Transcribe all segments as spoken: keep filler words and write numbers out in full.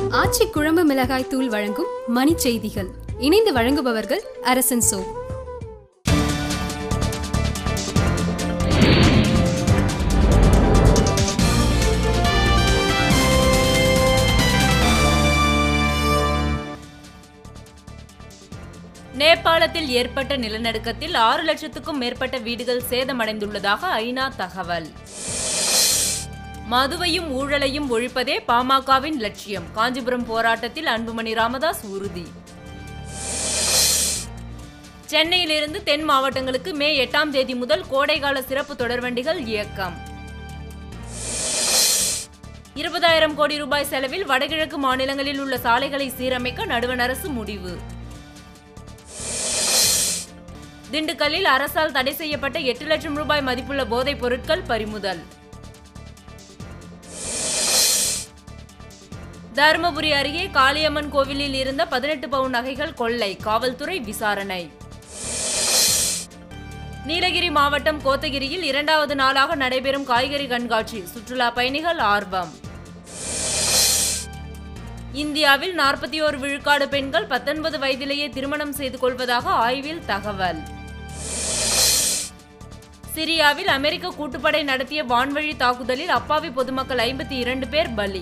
ஆச்சி குழம்பு மிளகாய் தூள் வழங்கும் மணி செய்திகள். இணைந்து வழங்குபவர்கள் அரசன் சோ. நேபாளத்தில் ஏற்பட்ட நிலநடுக்கத்தில் ஆறு லட்சத்துக்கும் மேற்பட்ட வீடுகள் சேதமடைந்துள்ளதாக ஐநா தகவல். மதுவையும் ஊழலையும் ஒழிப்பதே பாமகவின் லட்சியம். காஞ்சிபுரம் போராட்டத்தில் அன்புமணி ராமதாஸ் உறுதி. சென்னையிலிருந்து தென் மாவட்டங்களுக்கு மே எட்டாம் தேதி முதல் கோடைகால சிறப்பு தொடர்வண்டிகள் இயக்கம். இருபதாயிரம் கோடி ரூபாய் செலவில் வடகிழக்கு மாநிலங்களில் உள்ள சாலைகளை சீரமைக்க நடுவண் அரசு முடிவு. திண்டுக்கல்லில் அரசால் தடை செய்யப்பட்ட எட்டு லட்சம் ரூபாய் மதிப்புள்ள போதைப் பொருட்கள் பறிமுதல். தருமபுரி அருகே காளியம்மன் கோவிலில் இருந்த பதினெட்டு பவுன் நகைகள் கொள்ளை, காவல்துறை விசாரணை. நீலகிரி மாவட்டம் கோத்தகிரியில் இரண்டாவது நாளாக நடைபெறும் காய்கறி கண்காட்சி, சுற்றுலா பயணிகள் ஆர்வம். இந்தியாவில் நாற்பத்தி ஓரு விழுக்காடு பெண்கள் பத்தொன்பது வயதிலேயே திருமணம் செய்து கொள்வதாக ஆய்வில் தகவல். சிரியாவில் அமெரிக்க கூட்டுப்படை நடத்திய வான்வழி தாக்குதலில் அப்பாவி பொதுமக்கள் ஐம்பத்தி இரண்டு பேர் பலி.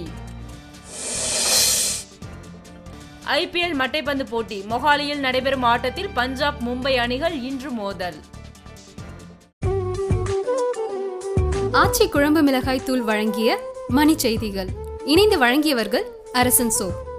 ஐபிஎல் மட்டைப்பந்து போட்டி மொஹாலியில் நடைபெறும் ஆட்டத்தில் பஞ்சாப் மும்பை அணிகள் இன்று மோதல். ஆச்சி குழம்பு மிளகாய் தூள் வழங்கிய மணி செய்திகள். இணைந்து வழங்கியவர்கள் அரசன் சோ.